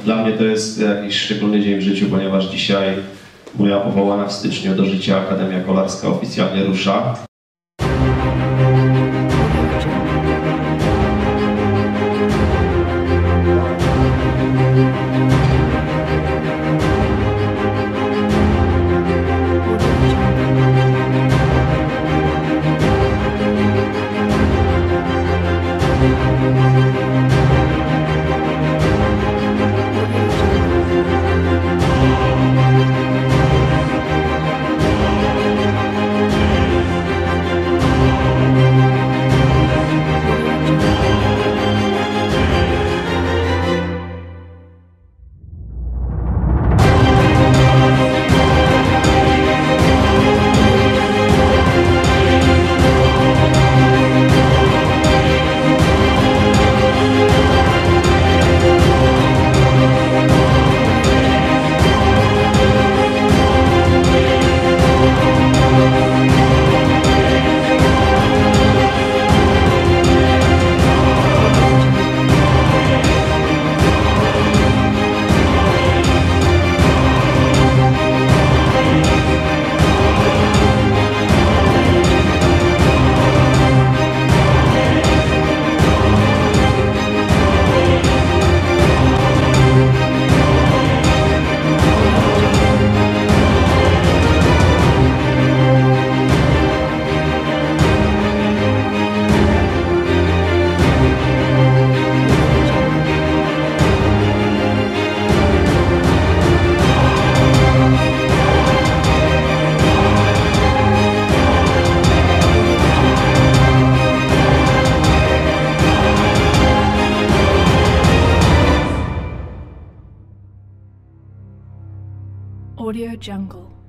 Dla mnie to jest jakiś szczególny dzień w życiu, ponieważ dzisiaj moja powołana w styczniu do życia Akademia Kolarska oficjalnie rusza. Audio Jungle.